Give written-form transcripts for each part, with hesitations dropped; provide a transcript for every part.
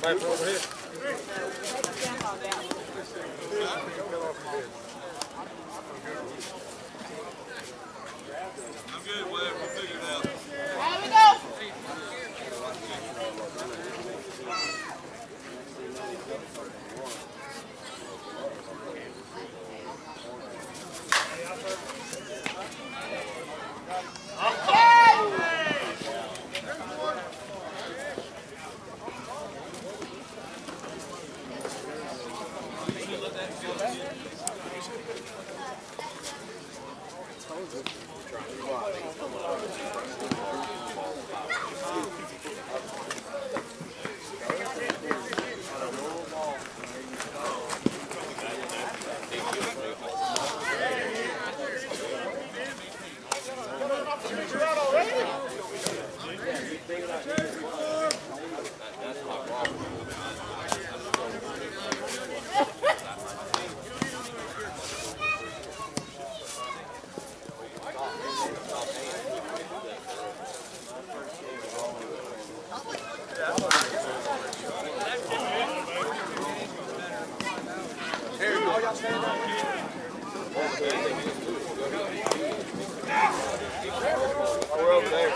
good, whatever, we'll figure it out. There we go. We're over there.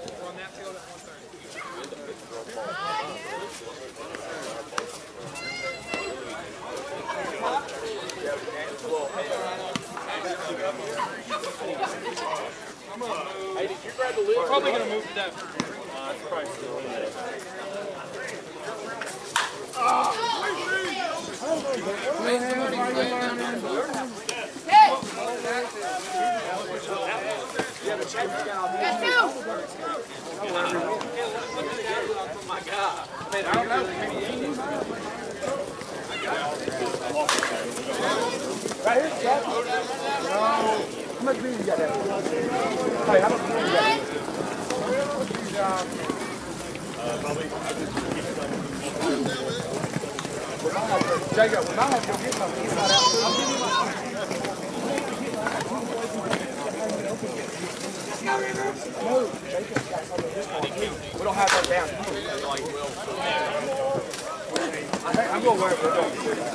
Hey, did you grab the lid? We're probably going to move to that. That's probably still in there. Right here, Jack. How much green you got there? Hey, how much green you got there? Probably. Jacob, we might have to go get something. He's not out. I'll give you my No, Jacob's got something this one. We don't have that down. I'm going to wear it for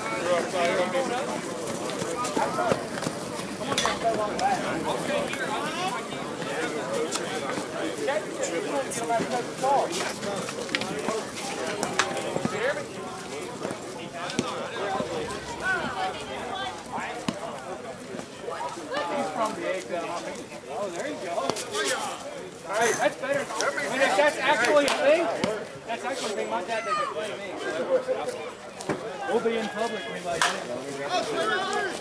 He's from the egg down. Oh, there you go. Hey, that's better. I mean, if that's actually a thing, that's actually a thing. My dad doesn't play me. We'll be in public when like this.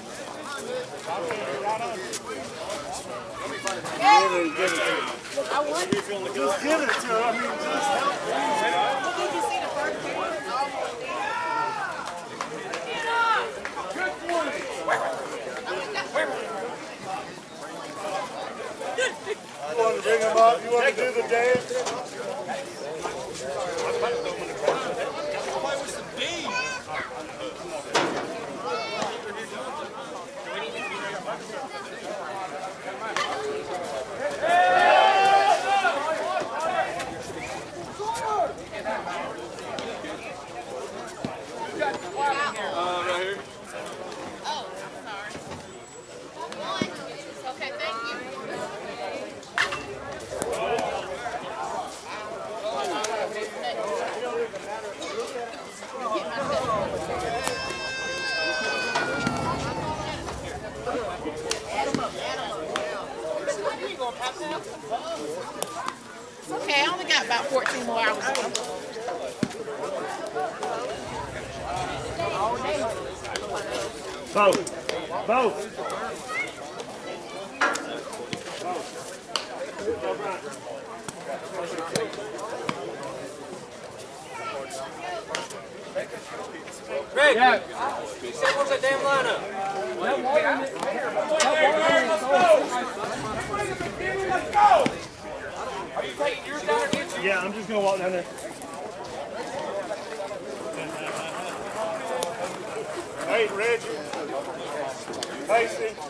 I want to. Just give it to her. I mean, just help. Did you see the first one? You want to bring him up? You want to do the dance? Play with some beans. Right here. Oh, sorry. Okay, thank you. It's okay, I only got about 14 more hours left. Both. Both. Greg, yeah. You said what's that damn lineup? Let's go! Are you taking yours down against you? Yeah, I'm just going to walk down there. Hey, Reggie. Casey.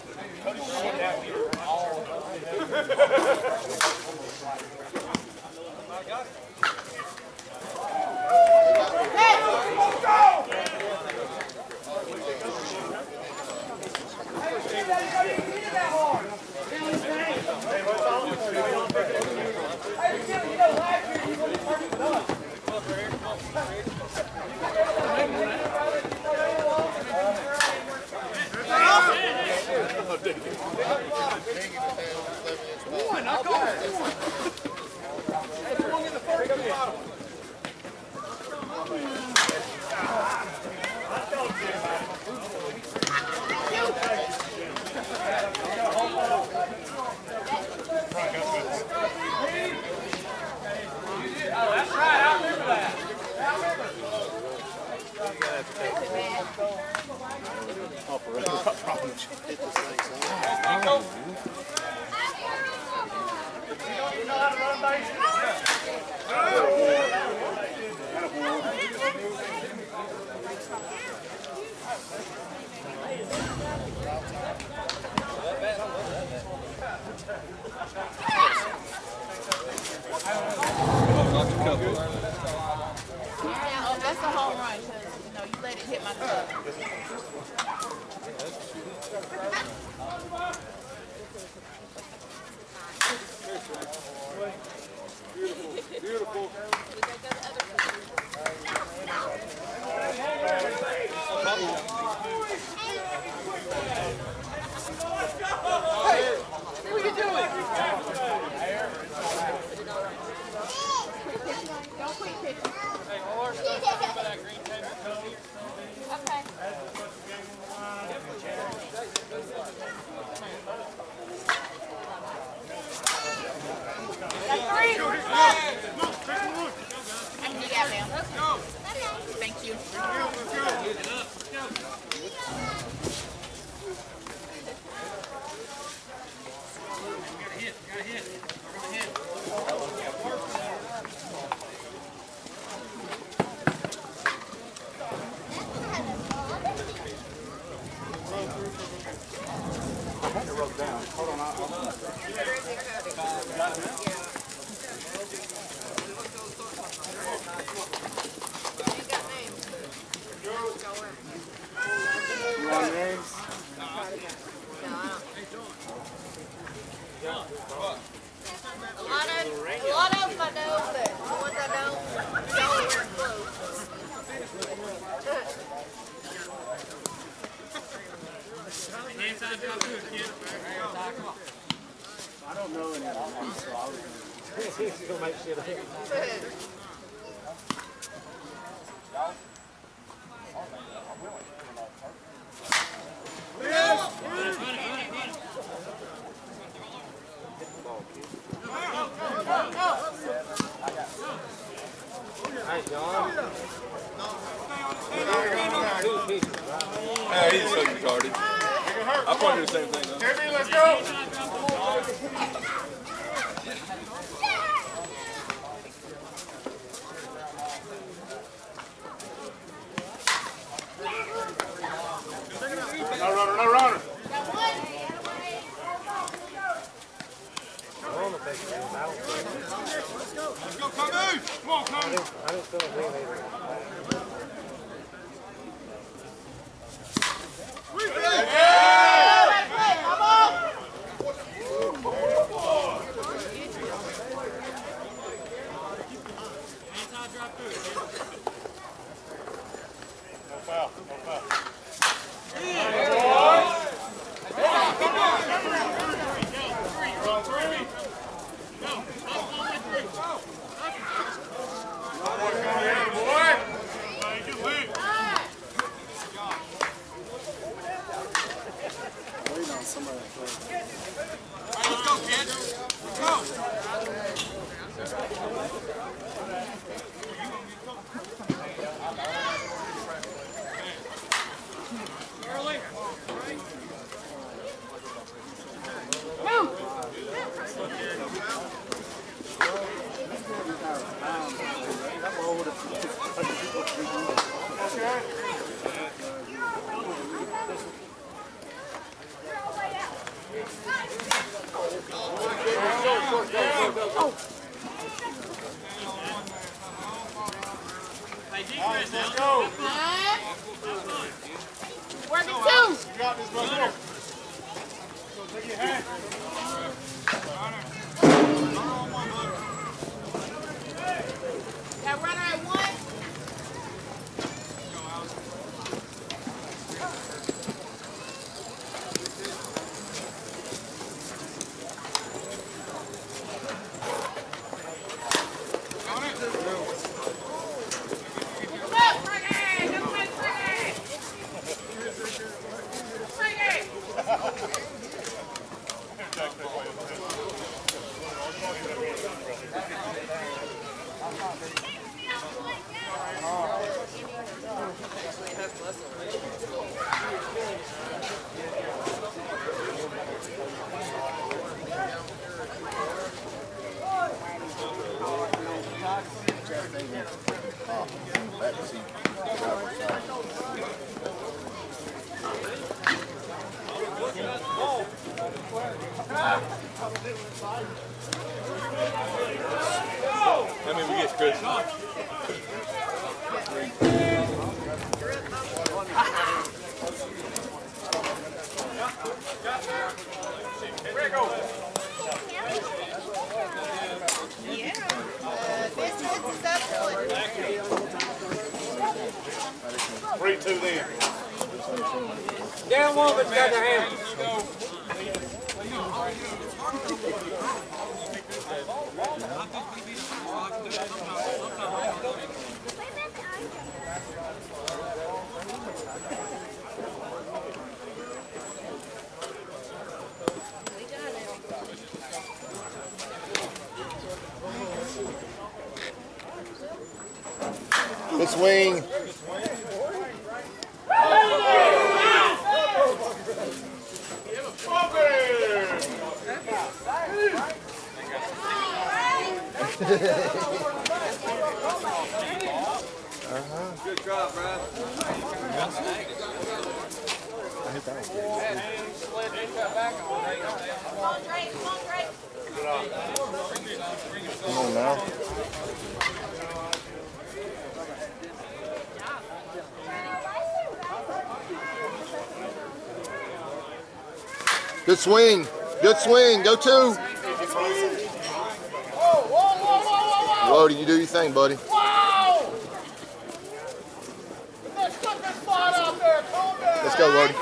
Oh, that's a home run because you know you let it hit my glove. Beautiful. What are you doing? Don't quit pitching. Okay. That's three. I can do that now. Thank you. A lot of them I know, but the ones I don't, they only wear clothes. I don't know any of them, so I was going to make shit up. Yeah, he's so retarded. I probably do the same thing though. Timmy, let's go. No runner, no runner. Let's go, Camus! Come on, Camus! No foul, no foul. Let's go, kids! Let's go! Hey, Alex, let's go. Where the two? Drop this one here. Take your hand. That runner at one. How many we get, Chris? Three, two then. Down one, but you got their hands. Good swing. Good drop, Brad. Come on now. Good swing. Good swing. Go two. Whoa, you do your thing, buddy. Wow! Let's put this spot out there. Calm down. Let's go, Lodi.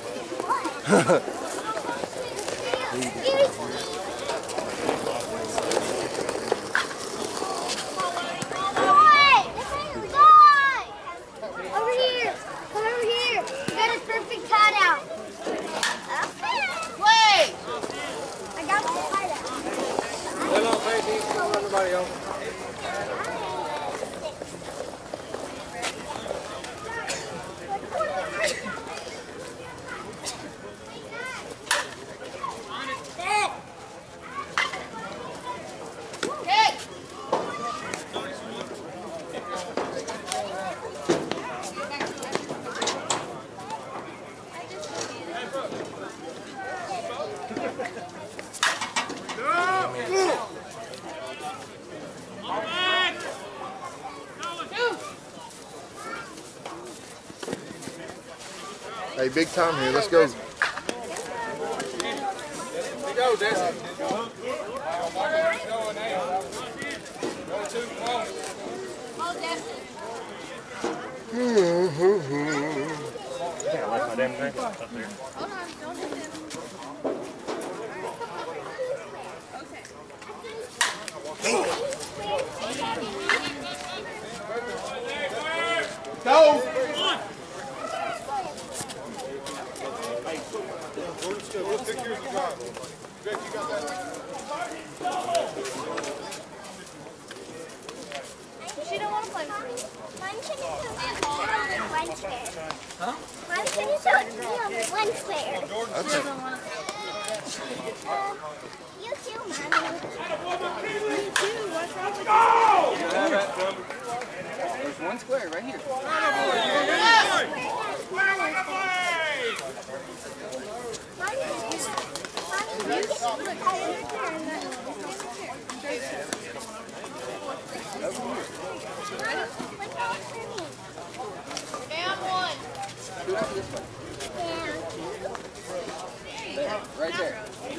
Over here. Come over here. You got a perfect cutout. Wait! I got the cutout. Well, don't pay attention to everybody else. Hit! Hey, big time here. Let's go. Here you go, Desi. Can't like my damn thing up there. Hold on, don't hit him. Go! She don't want to play with me. Mine can you one square? Huh? Mine can you one square? You too, Mommy. You too. What's wrong with you? There's one square right here. Mommy, you Down one. Right there.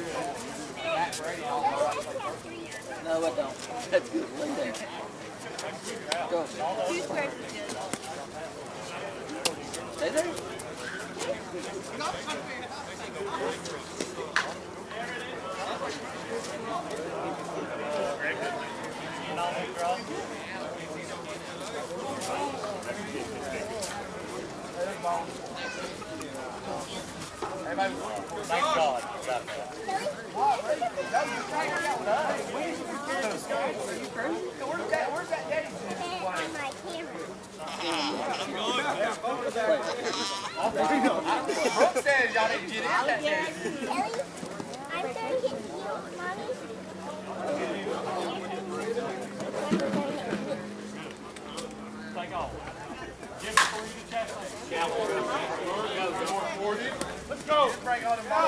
No, I don't. That's good. Lay there. Go. Two squares is good. Stay there. Everybody, thank God. Where's that daddy? Brooke says y'all need to get in that day. Ellie, I'm going to hit you, Mommy. Take off. Jim, before you get that thing. Let's go. Bring on the ball.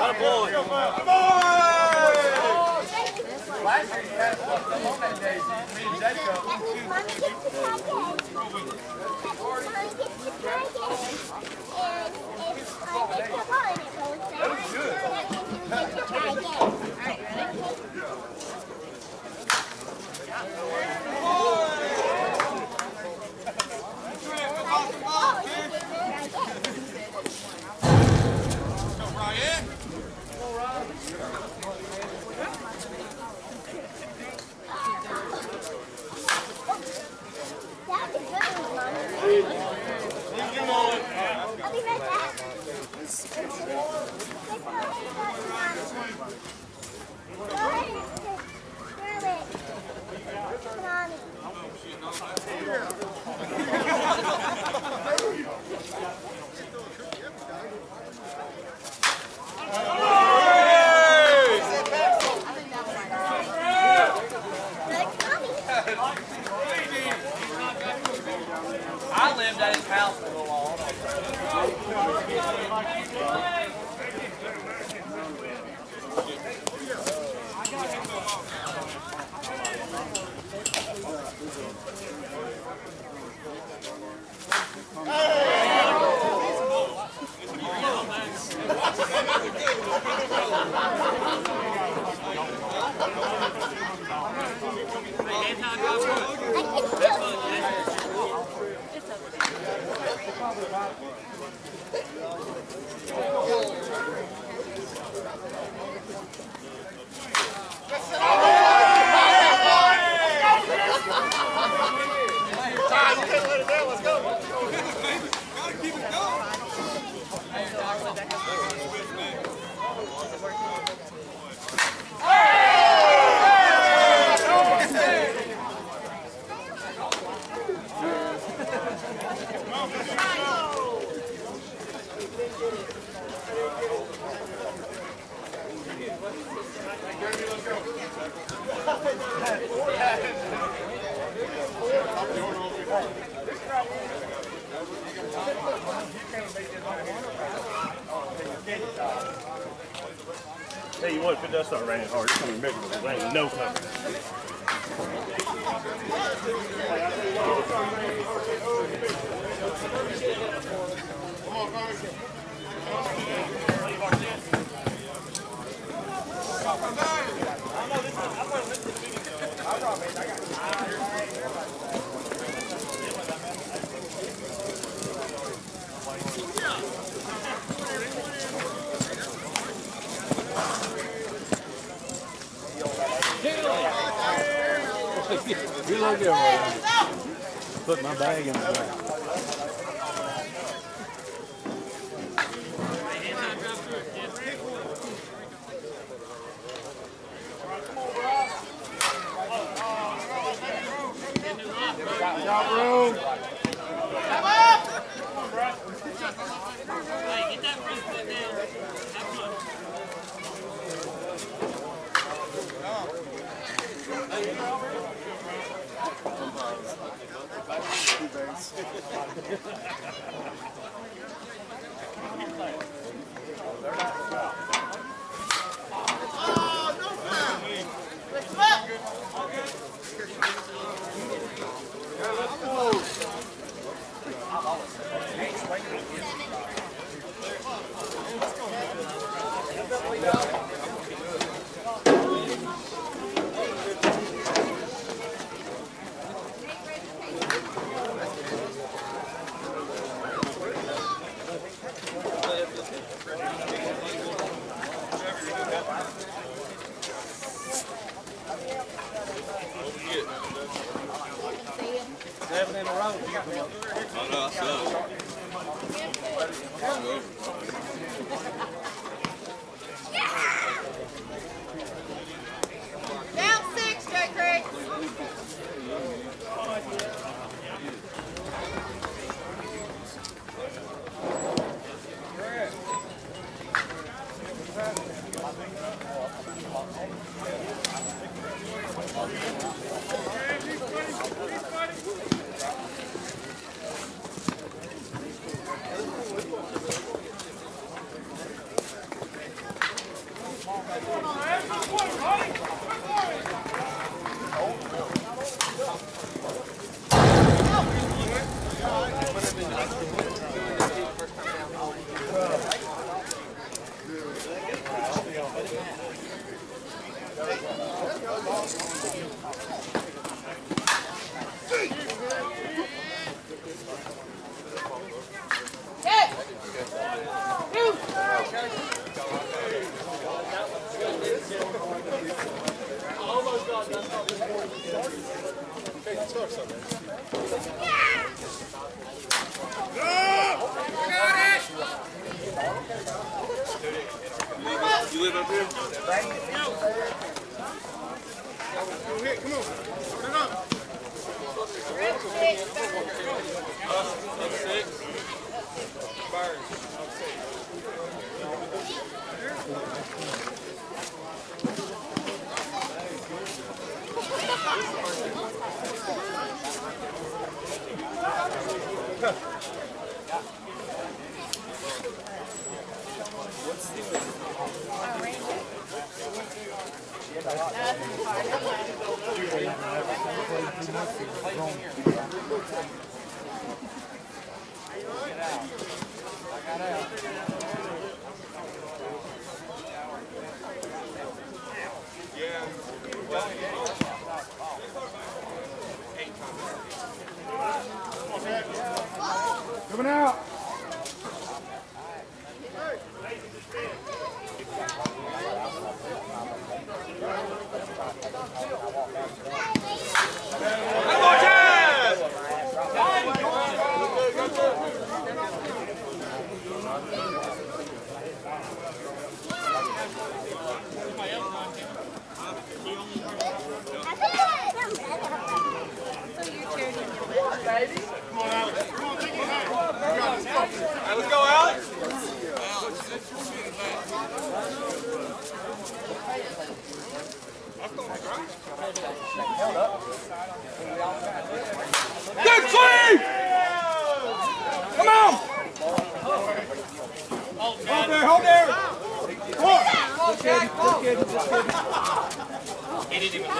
Last year you had us on that day. Me and Jacob. That means Mommy gets to try again. That means Mommy gets to try again. And if I make the ball and it goes back, that means you get to try again. Alright, ready? I'll be right back. Go ahead and throw it. Mommy. I lived at his house for a little while. Tell you what, if it does start raining hard, it's going to be miserable. It ain't no cover. You look good, boy. Put my bag in the bag. Got room. Come up! Hey, get that front foot down. Have fun. Lift him up. 7 in a row. Oh, no, I suck. Down 6, J. Craig. You live up here? Coming out. Let's go, Alex. Good sweep! Come on! Hold there, hold there! Come on! He didn't even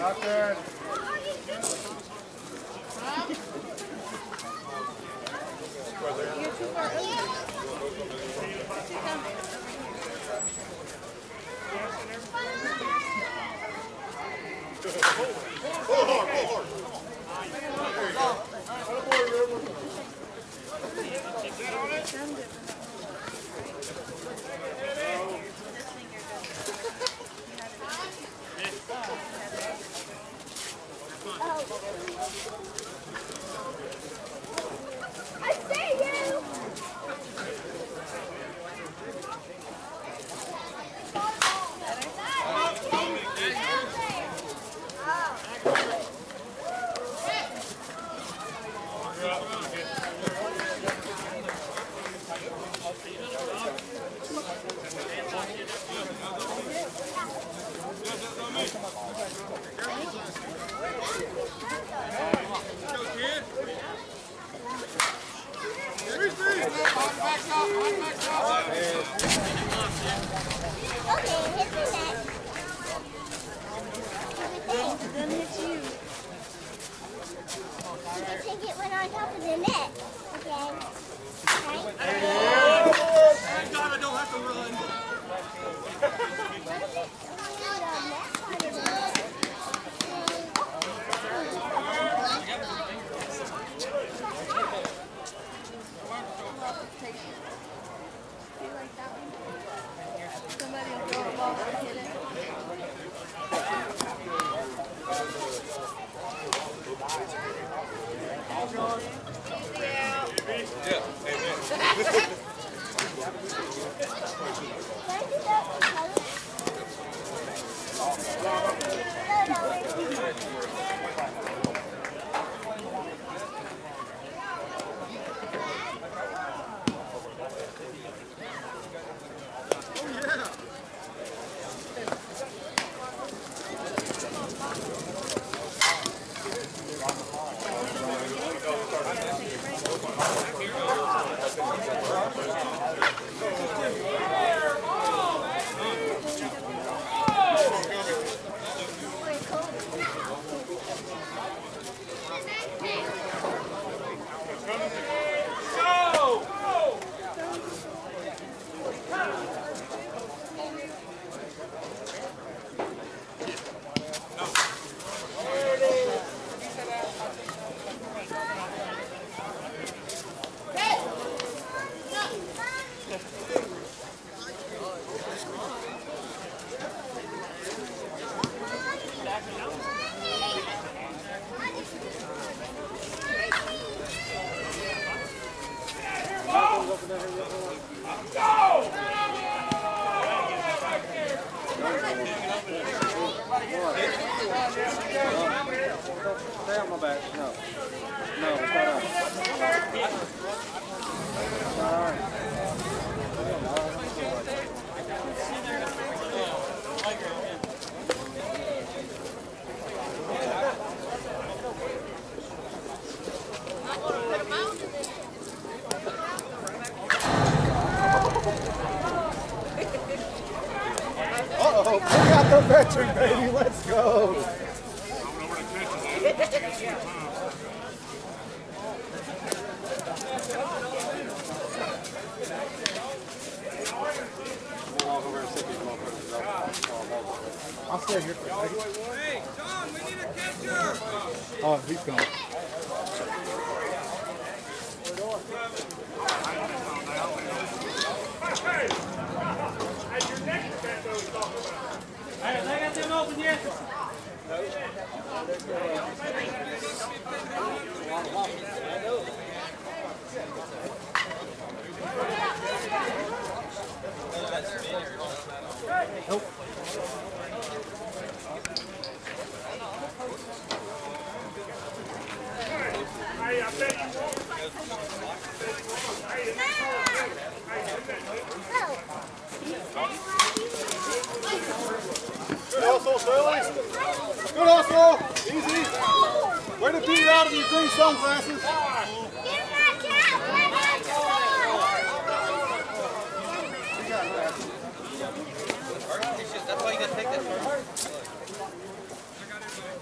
Out there. You're too far over. Pull hard, pull hard. I see you! Take it when on top of the net. Okay. Thank God I don't have to run. Somebody will throw a ball and hit it. Stay on my back. No. No, it's not on. It's not on. Uh-oh, bring out the veteran, baby. Let's go. I'll stay here for a second. Hey, John, we need a catcher. Oh, he's gone. Hey, they got them open yet? Nope. Good hustle, Sully. Good hustle. Easy. Way to beat her out of your green sunglasses. That's why you gotta take that first.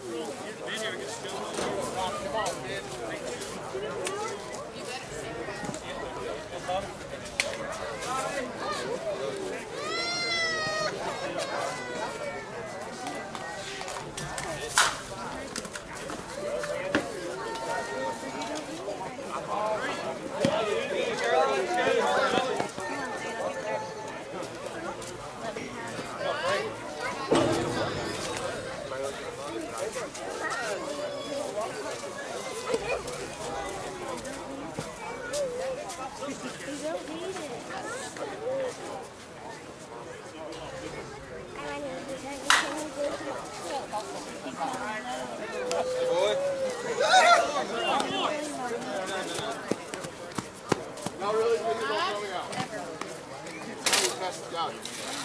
Not really, but you don't really out. Now you pass it down.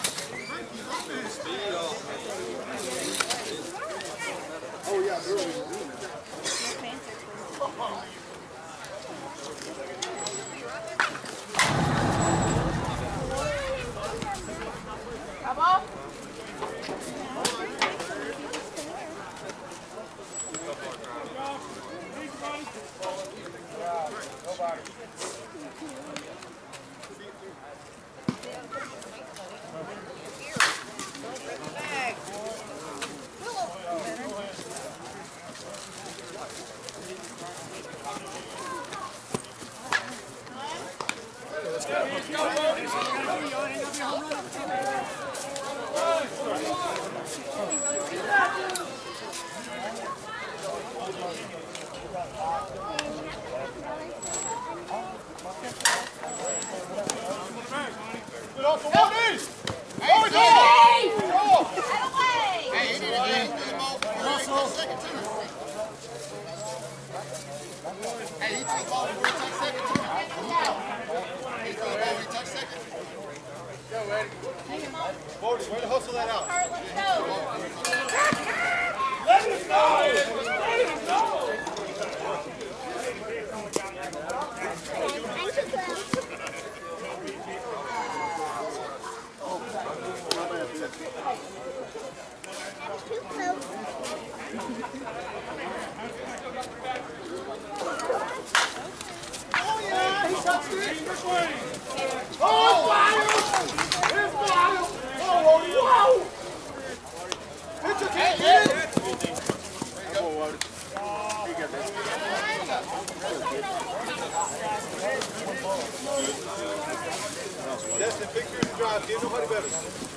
Oh yeah, really. Come on. Good hustle, Waldy! Hey, Hey, he took the ball before he touched second, too. He took the ball before he touched second. Go, Eddie. Waldy, way to hustle that out. Let it go! Let it go! Too close. Oh, yeah, he touched it. Oh, wild! It's wild! Oh, Waldy. Wow! Pitcher can't get it. Come on, Waldy. He got that. Destin, fix yours and drive. Give nobody better.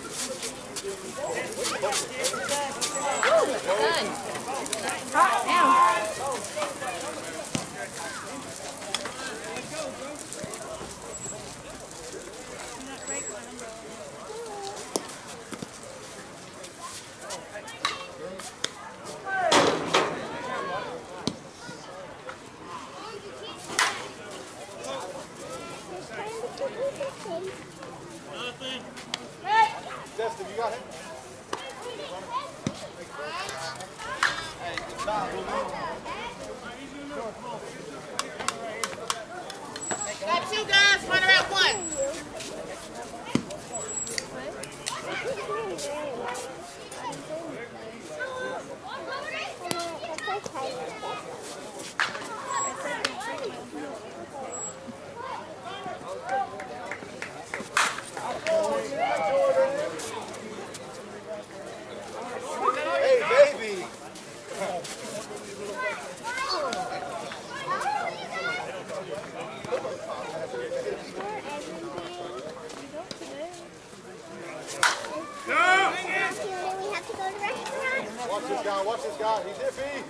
Hot down. Destin, you got him? Got two guys, run around one. Hey, baby. Watch this guy, watch this guy. He's iffy.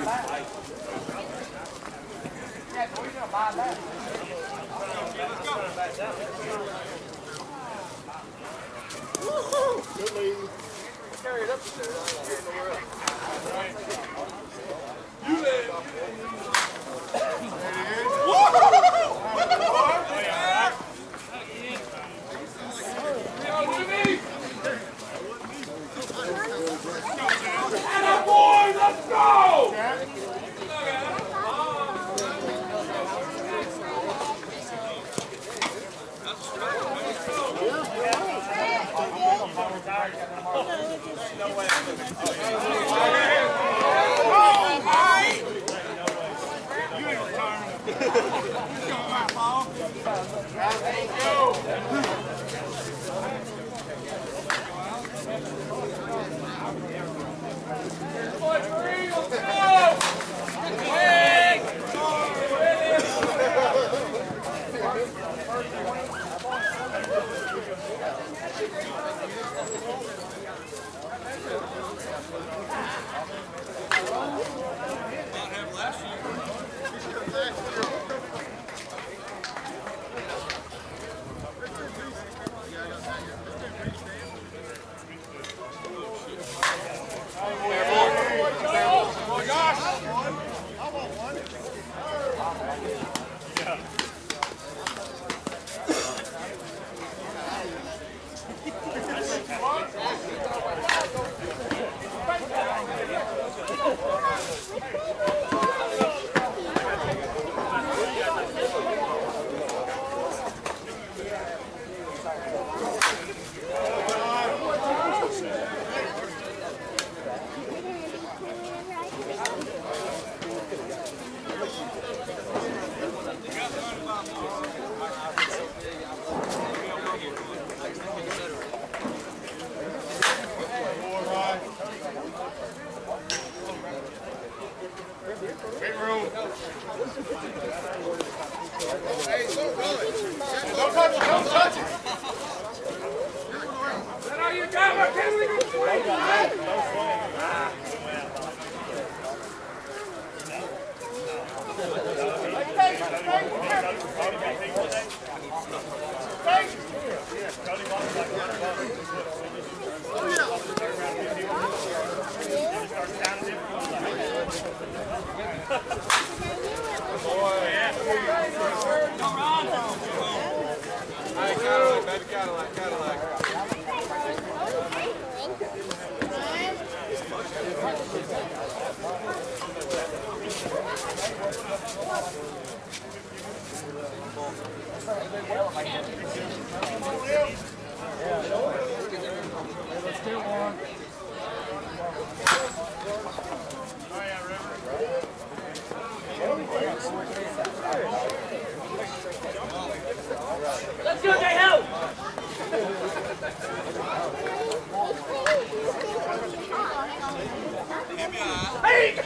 Yeah, Let's go, J-Ho! Hey!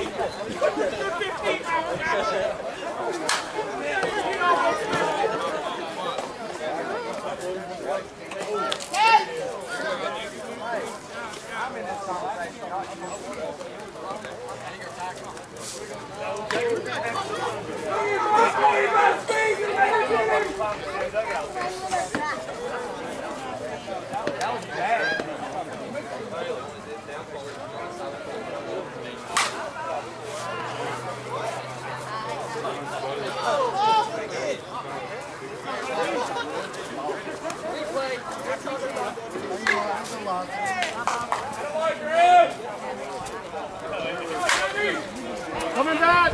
Coming back!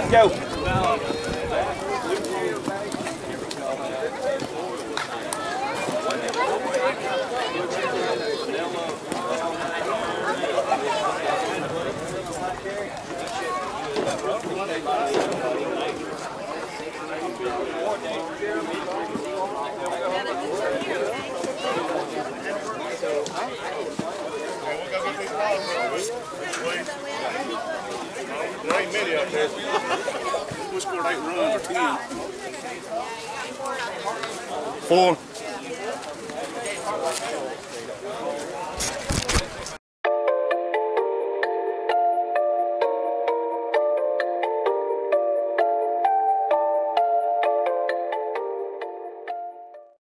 Let's go. There ain't many out there. We scored 8 runs or 10. 4.